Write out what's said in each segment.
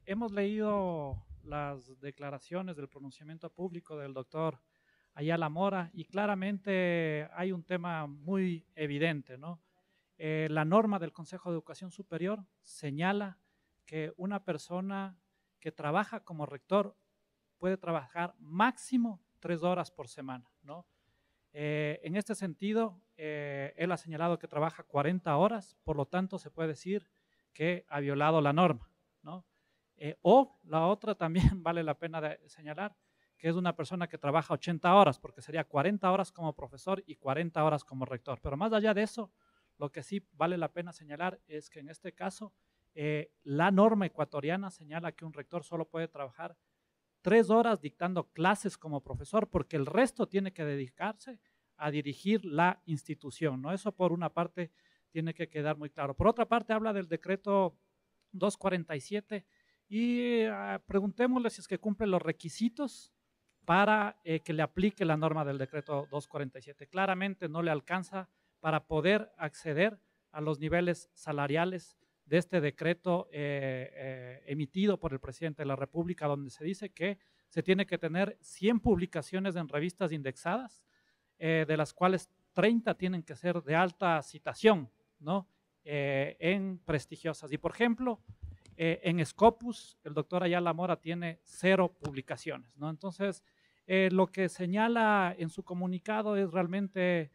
hemos leído las declaraciones del pronunciamiento público del doctor Ayala Mora y claramente hay un tema muy evidente, ¿no? La norma del Consejo de Educación Superior señala que una persona que trabaja como rector puede trabajar máximo 3 horas por semana, ¿no? En este sentido, él ha señalado que trabaja 40 horas, por lo tanto se puede decir que ha violado la norma, ¿no? O la otra también vale la pena señalar, que es una persona que trabaja 80 horas, porque sería 40 horas como profesor y 40 horas como rector. Pero más allá de eso, lo que sí vale la pena señalar es que en este caso, la norma ecuatoriana señala que un rector solo puede trabajar 3 horas dictando clases como profesor, porque el resto tiene que dedicarse a dirigir la institución, ¿no? Eso por una parte tiene que quedar muy claro. Por otra parte, habla del decreto 247 y preguntémosle si es que cumple los requisitos para que le aplique la norma del decreto 247. Claramente no le alcanza para poder acceder a los niveles salariales de este decreto emitido por el presidente de la República, donde se dice que se tiene que tener 100 publicaciones en revistas indexadas, de las cuales 30 tienen que ser de alta citación, ¿no? En prestigiosas. Y por ejemplo, en Scopus, el doctor Ayala Mora tiene 0 publicaciones, ¿no? Entonces, lo que señala en su comunicado es realmente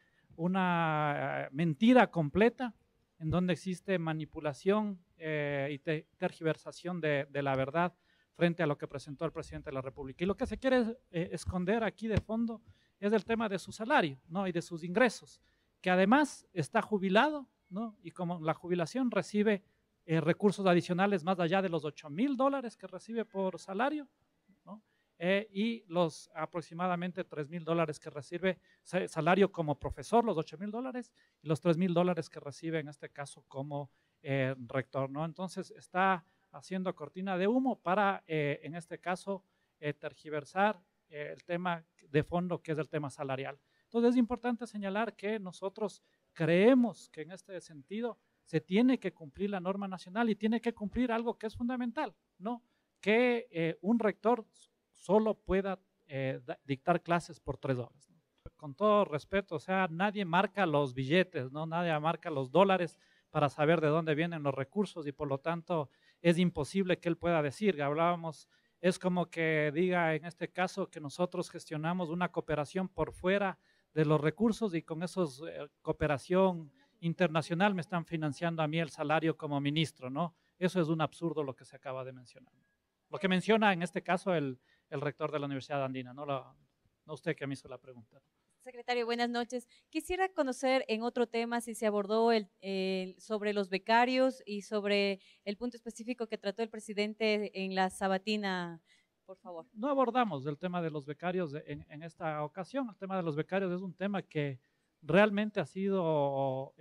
una mentira completa, en donde existe manipulación y tergiversación de la verdad frente a lo que presentó el presidente de la República. Y lo que se quiere esconder aquí de fondo es el tema de su salario, ¿no? Y de sus ingresos, que además está jubilado, ¿no? Y como la jubilación recibe recursos adicionales más allá de los $8,000 que recibe por salario, ¿no? Y los aproximadamente $3,000 que recibe salario como profesor, los $8,000, y los $3,000 que recibe en este caso como rector, ¿no? Entonces está haciendo cortina de humo para, en este caso, tergiversar el tema de fondo, que es el tema salarial. Entonces es importante señalar que nosotros creemos que en este sentido se tiene que cumplir la norma nacional y tiene que cumplir algo que es fundamental, ¿no? Que un rector solo pueda dictar clases por 3 horas, ¿no? Con todo respeto, o sea, nadie marca los billetes, ¿no? Nadie marca los dólares para saber de dónde vienen los recursos y por lo tanto es imposible que él pueda decir. Hablábamos, es como que diga en este caso que nosotros gestionamos una cooperación por fuera de los recursos y con esos cooperación internacional me están financiando a mí el salario como ministro, ¿no? Eso es un absurdo lo que se acaba de mencionar. Lo que menciona en este caso el rector de la Universidad Andina, no usted que me hizo la pregunta. Secretario, buenas noches. Quisiera conocer en otro tema si se abordó sobre los becarios y sobre el punto específico que trató el presidente en la sabatina, por favor. No abordamos el tema de los becarios en esta ocasión. El tema de los becarios es un tema que realmente ha sido,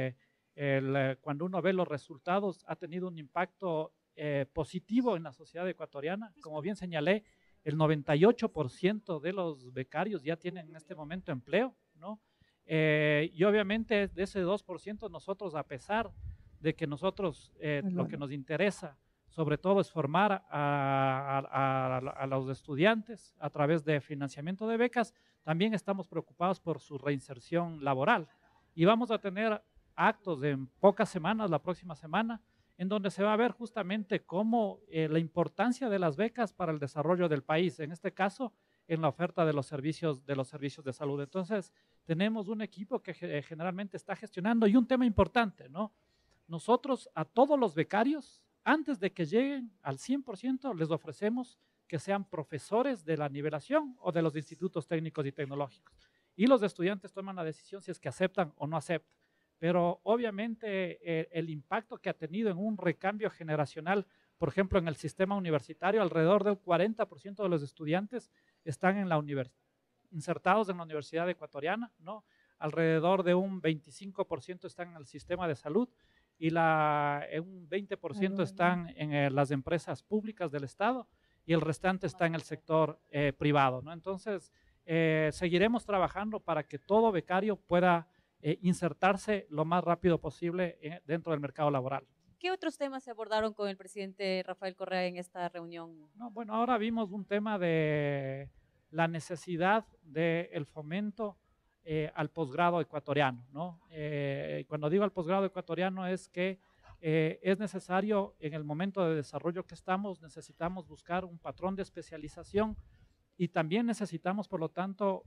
cuando uno ve los resultados, ha tenido un impacto positivo en la sociedad ecuatoriana. Como bien señalé, el 98% de los becarios ya tienen en este momento empleo, ¿no? Y obviamente de ese 2% nosotros, a pesar de que nosotros lo que nos interesa sobre todo es formar a los estudiantes a través de financiamiento de becas, también estamos preocupados por su reinserción laboral. Y vamos a tener actos en pocas semanas, la próxima semana, en donde se va a ver justamente cómo la importancia de las becas para el desarrollo del país, en este caso, en la oferta de los servicios de salud. Entonces, tenemos un equipo que generalmente está gestionando y un tema importante, ¿no? Nosotros a todos los becarios, antes de que lleguen al 100%, les ofrecemos que sean profesores de la nivelación o de los institutos técnicos y tecnológicos. Y los estudiantes toman la decisión si es que aceptan o no aceptan. Pero obviamente el impacto que ha tenido en un recambio generacional, por ejemplo, en el sistema universitario, alrededor del 40% de los estudiantes están insertados en la Universidad Ecuatoriana, ¿no? Alrededor de un 25% están en el sistema de salud y un 20% están en las empresas públicas del Estado y el restante está en el sector privado, ¿no? Entonces, seguiremos trabajando para que todo becario pueda insertarse lo más rápido posible dentro del mercado laboral. ¿Qué otros temas se abordaron con el presidente Rafael Correa en esta reunión? No, bueno, ahora vimos un tema de la necesidad del fomento al posgrado ecuatoriano, ¿no? Cuando digo al posgrado ecuatoriano es que es necesario, en el momento de desarrollo que estamos, necesitamos buscar un patrón de especialización y también necesitamos, por lo tanto,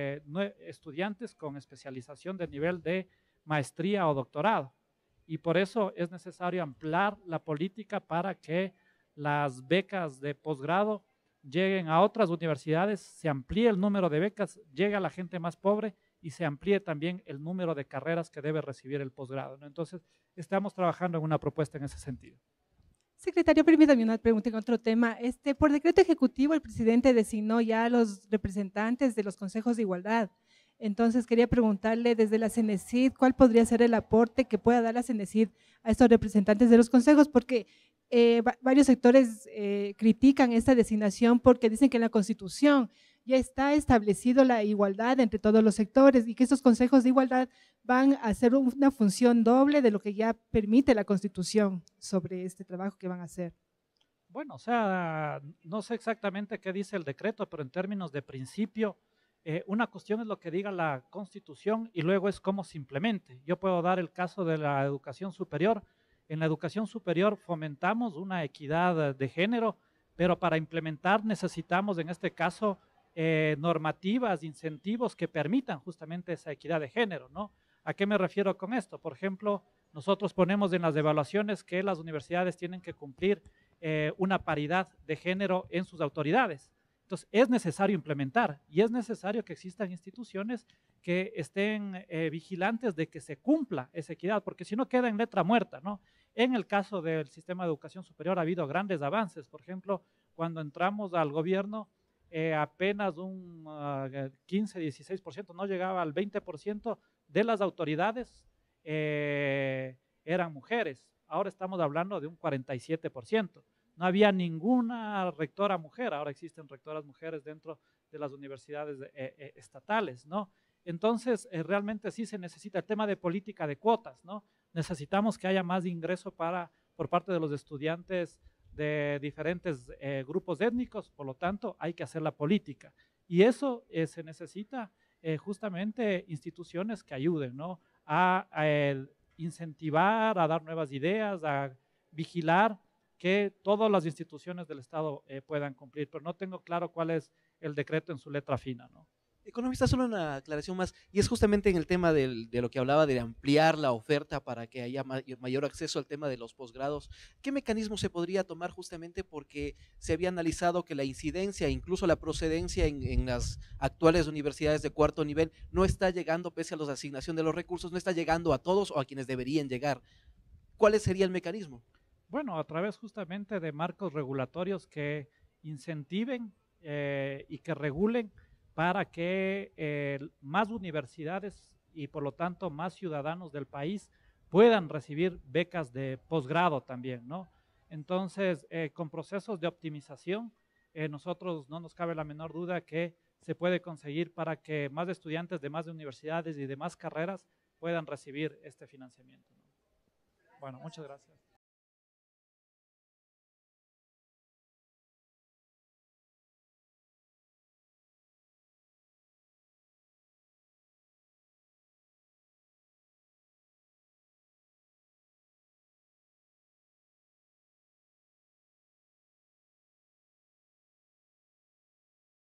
estudiantes con especialización de nivel de maestría o doctorado. Y por eso es necesario ampliar la política para que las becas de posgrado lleguen a otras universidades, se amplíe el número de becas, llegue a la gente más pobre y se amplíe también el número de carreras que debe recibir el posgrado, ¿no? Entonces, estamos trabajando en una propuesta en ese sentido. Secretario, permítame una pregunta en otro tema. Por decreto ejecutivo, el presidente designó ya a los representantes de los consejos de igualdad. Entonces, quería preguntarle desde la CENESID, ¿cuál podría ser el aporte que pueda dar la CENESID a estos representantes de los consejos? Porque varios sectores critican esta designación porque dicen que en la Constitución ya está establecido la igualdad entre todos los sectores y que estos consejos de igualdad van a hacer una función doble de lo que ya permite la Constitución sobre este trabajo que van a hacer. Bueno, o sea, no sé exactamente qué dice el decreto, pero en términos de principio, una cuestión es lo que diga la Constitución y luego es cómo se implemente. Yo puedo dar el caso de la educación superior. En la educación superior fomentamos una equidad de género, pero para implementar necesitamos, en este caso, normativas, incentivos que permitan justamente esa equidad de género, ¿no? ¿A qué me refiero con esto? Por ejemplo, nosotros ponemos en las evaluaciones que las universidades tienen que cumplir una paridad de género en sus autoridades. Entonces, es necesario implementar y es necesario que existan instituciones que estén vigilantes de que se cumpla esa equidad, porque si no queda en letra muerta, ¿no? En el caso del sistema de educación superior ha habido grandes avances. Por ejemplo, cuando entramos al gobierno, apenas un 15, 16%, no llegaba al 20% de las autoridades eran mujeres. Ahora estamos hablando de un 47%. No había ninguna rectora mujer, ahora existen rectoras mujeres dentro de las universidades estatales, ¿no? Entonces, realmente sí se necesita el tema de política de cuotas, ¿no? Necesitamos que haya más ingreso por parte de los estudiantes de diferentes grupos étnicos, por lo tanto, hay que hacer la política. Y eso se necesita justamente instituciones que ayuden, ¿no? A incentivar, a dar nuevas ideas, a vigilar que todas las instituciones del Estado puedan cumplir, pero no tengo claro cuál es el decreto en su letra fina, ¿no? Economista, solo una aclaración más, y es justamente en el tema de lo que hablaba de ampliar la oferta para que haya mayor acceso al tema de los posgrados. ¿Qué mecanismo se podría tomar justamente porque se había analizado que la incidencia, incluso la procedencia en las actuales universidades de cuarto nivel no está llegando, pese a la asignación de los recursos, no está llegando a todos o a quienes deberían llegar? ¿Cuál sería el mecanismo? Bueno, a través justamente de marcos regulatorios que incentiven y que regulen para que más universidades y por lo tanto más ciudadanos del país puedan recibir becas de posgrado también, ¿no? Entonces, con procesos de optimización, nosotros no nos cabe la menor duda que se puede conseguir para que más estudiantes de más universidades y de más carreras puedan recibir este financiamiento, ¿no? Bueno, muchas gracias.